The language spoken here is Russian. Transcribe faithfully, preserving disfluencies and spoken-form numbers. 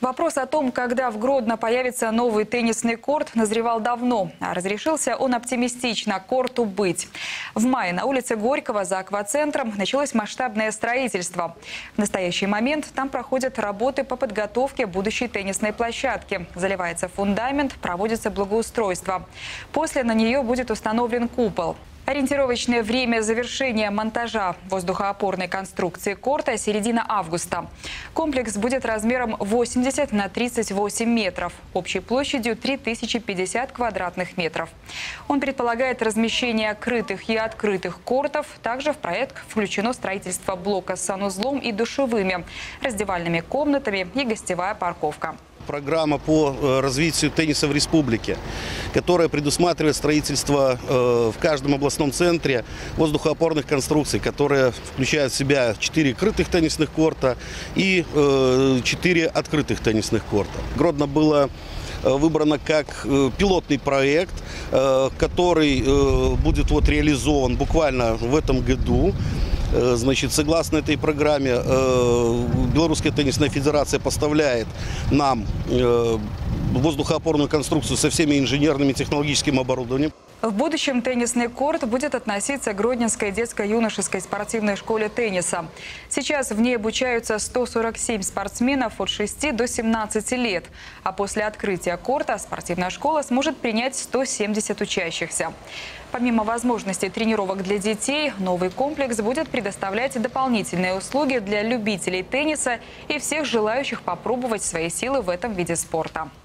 Вопрос о том, когда в Гродно появится новый теннисный корт, назревал давно. А разрешился он оптимистично – корту быть. В мае на улице Горького за аквацентром началось масштабное строительство. В настоящий момент там проходят работы по подготовке будущей теннисной площадки. Заливается фундамент, проводится благоустройство. После на нее будет установлен купол. Ориентировочное время завершения монтажа воздухоопорной конструкции корта – середина августа. Комплекс будет размером восемьдесят на тридцать восемь метров, общей площадью три тысячи пятьдесят квадратных метров. Он предполагает размещение крытых и открытых кортов. Также в проект включено строительство блока с санузлом и душевыми, раздевальными комнатами и гостевая парковка. Программа по развитию тенниса в республике, которая предусматривает строительство в каждом областном центре воздухоопорных конструкций, которые включают в себя четыре крытых теннисных корта и четыре открытых теннисных корта. Гродно было выбрано как пилотный проект, который будет вот реализован буквально в этом году. Значит, согласно этой программе, Белорусская теннисная федерация поставляет нам воздухоопорную конструкцию со всеми инженерными и технологическим оборудованием. В будущем теннисный корт будет относиться к Гродненской детско-юношеской спортивной школе тенниса. Сейчас в ней обучаются сто сорок семь спортсменов от шести до семнадцати лет. А после открытия корта спортивная школа сможет принять сто семьдесят учащихся. Помимо возможностей тренировок для детей, новый комплекс будет предоставлять дополнительные услуги для любителей тенниса и всех желающих попробовать свои силы в этом виде спорта.